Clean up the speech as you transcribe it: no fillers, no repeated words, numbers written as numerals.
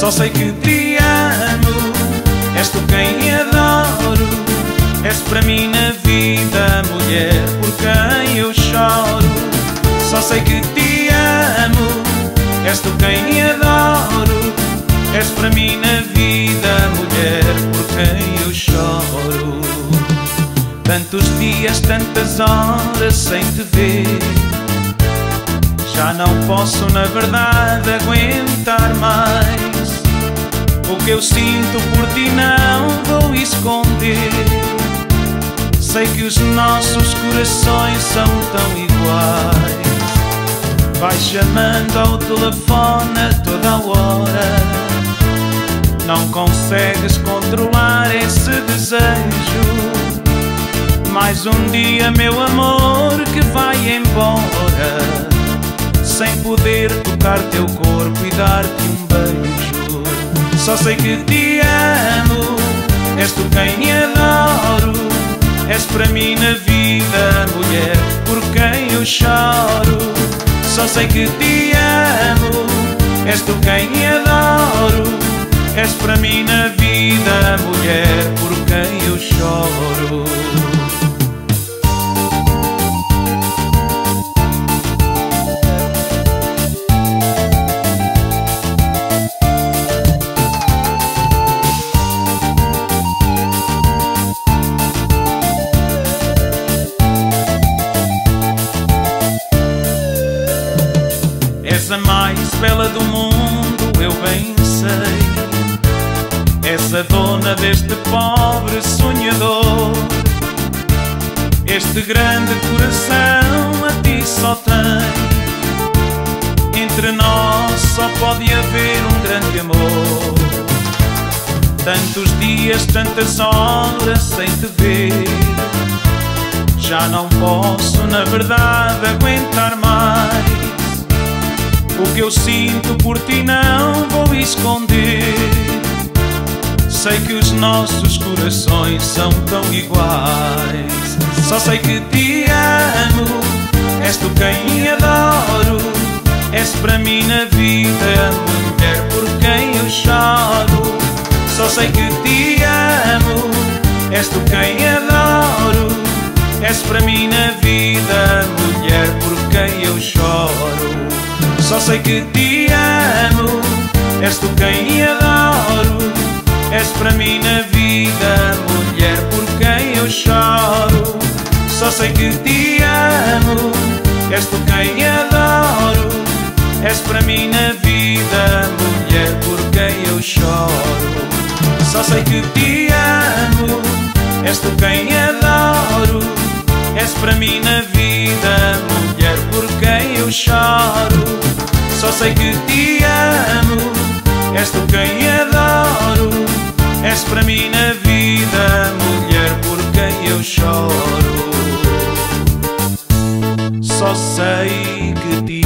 Só sei que te amo, és tu quem adoro. És para mim na vida, mulher, por quem eu choro. Só sei que te amo, és tu quem adoro. És para mim na vida, mulher, por quem eu choro. Tantos dias, tantas horas sem te ver, já não posso na verdade aguentar mais. O que eu sinto por ti não vou esconder. Sei que os nossos corações são tão iguais. Vai chamando ao telefone a toda a hora. Não consegues controlar esse desejo. Mais um dia, meu amor, que vai embora, sem poder tocar teu corpo e dar-te um beijo. Só sei que te amo, és tu quem adoro. És para mim na vida, mulher, por quem eu choro. Só sei que te amo, és tu quem adoro. És para mim na vida, mulher, por quem eu choro. És a mais bela do mundo, eu bem sei. És a dona deste pobre sonhador. Este grande coração a ti só tem. Entre nós só pode haver um grande amor. Tantos dias, tantas horas sem te ver, já não posso na verdade aguentar mais. O que eu sinto por ti não vou esconder. Sei que os nossos corações são tão iguais. Só sei que te amo, és tu quem adoro. És para mim na vida, mulher, por quem eu choro. Só sei que te amo, és tu quem adoro. És para mim na vida, mulher, por quem eu choro. Só sei que te amo, és tu quem adoro. És para mim na vida, mulher, por quem eu choro. Só sei que te amo, és tu quem adoro. És para mim na vida, mulher, por quem eu choro. Só sei que te amo, és tu quem adoro. És para mim na vida, mulher, por quem eu choro. Só sei que te amo, és tu quem adoro. És para mim na vida, mulher, por quem eu choro. Só sei que te